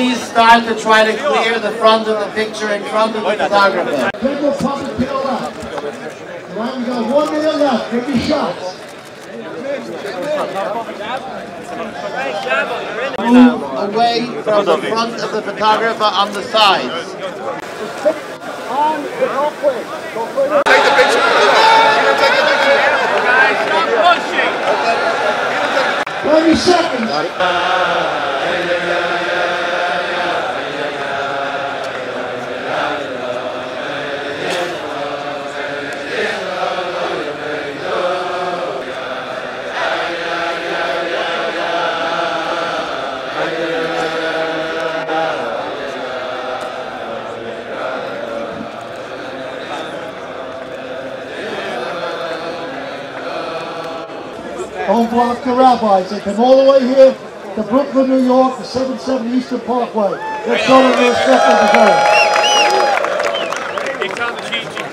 Please start to try to clear the front of the picture in front of the photographer. Take a puppet to the left. Right, we got 1 minute left. Give me shots. Move away from the front of the photographer on the sides. Take the picture. Take the picture. Guys, stop pushing. 30 seconds. Don't block the rabbis. They come all the way here to Brooklyn, New York, the 770 Eastern Parkway. Let's show them the respect of the day. Here comes Gigi.